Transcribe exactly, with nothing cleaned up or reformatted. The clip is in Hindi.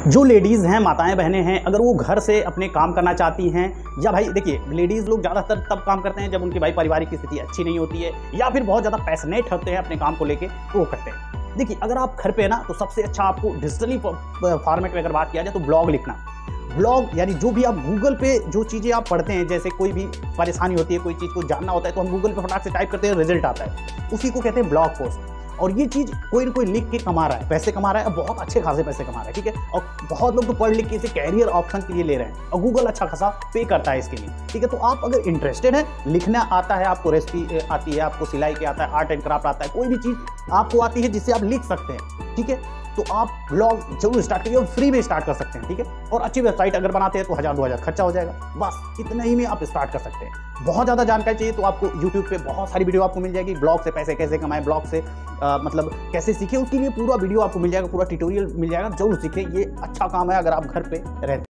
जो लेडीज़ हैं, माताएं बहनें हैं, अगर वो घर से अपने काम करना चाहती हैं, या भाई देखिए लेडीज़ लोग ज़्यादातर तब काम करते हैं जब उनकी भाई पारिवारिक स्थिति अच्छी नहीं होती है, या फिर बहुत ज़्यादा पैशनेट होते हैं अपने काम को लेके, वो करते हैं। देखिए अगर आप घर पे है ना, तो सबसे अच्छा आपको डिजिटली फॉर्मेट में अगर बात किया जाए तो ब्लॉग लिखना। ब्लॉग यानी जो भी आप गूगल पे जो चीज़ें आप पढ़ते हैं, जैसे कोई भी परेशानी होती है, कोई चीज़ को जानना होता है, तो हम गूगल पे फटाक से टाइप करते हैं, रिजल्ट आता है, उसी को कहते हैं ब्लॉग पोस्ट। और ये चीज़ कोई ना कोई लिख के कमा रहा है, पैसे कमा रहा है, बहुत अच्छे खासे पैसे कमा रहा है, ठीक है। और बहुत लोग तो पढ़ लिख के इसे कैरियर ऑप्शन के लिए ले रहे हैं, और गूगल अच्छा खासा पे करता है इसके लिए, ठीक है। तो आप अगर इंटरेस्टेड हैं, लिखना आता है आपको, रेसिपी आती है आपको, सिलाई के आता है, आर्ट एंड क्राफ्ट आता है, कोई भी चीज़ आपको आती है जिससे आप लिख सकते हैं, ठीक है, तो आप ब्लॉग जरूर स्टार्ट करिए, और फ्री में स्टार्ट कर सकते हैं, ठीक है। और अच्छी वेबसाइट अगर बनाते हैं तो हज़ार दो हज़ार खर्चा हो जाएगा, बस इतना ही में आप स्टार्ट कर सकते हैं। बहुत ज़्यादा जानकारी चाहिए तो आपको यूट्यूब पे बहुत सारी वीडियो आपको मिल जाएगी, ब्लॉग से पैसे कैसे कमाएं, ब्लॉग से आ, मतलब कैसे सीखें, उसके लिए पूरा वीडियो आपको मिल जाएगा, पूरा ट्यूटोरियल मिल जाएगा, जरूर सीखें, ये अच्छा काम है अगर आप घर पे रहते हैं।